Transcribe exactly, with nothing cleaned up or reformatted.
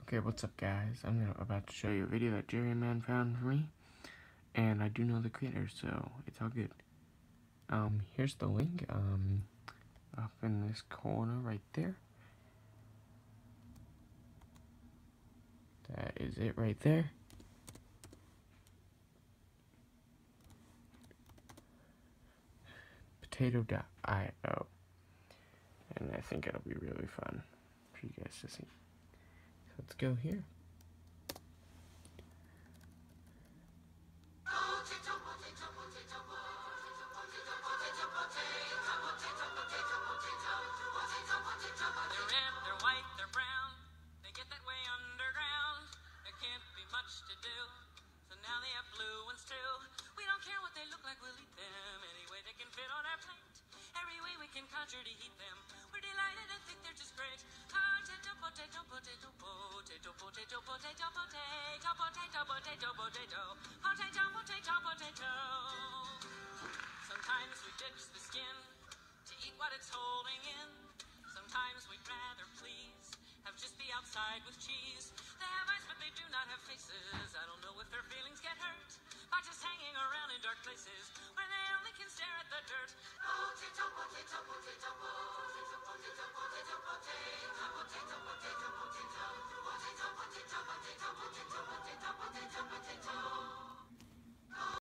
Okay, what's up guys? I'm gonna, about to show you a video that Jerry Man found for me, and I do know the creator, so it's all good. Um, here's the link, um, up in this corner right there. That is it right there. potato dot i o, and I think it'll be really fun for you guys to see. So let's go here. To eat them, we're delighted and think they're just great. Potato, potato, potato, potato, potato, potato, potato, potato, potato, potato, potato, potato, potato. Sometimes we ditch the skin to eat what it's holding in. Sometimes we'd rather please have just the outside with cheese. They have eyes, but they do not have faces. I don't know if their feelings get hurt by just hanging around in dark places where they only can stare at the dirt.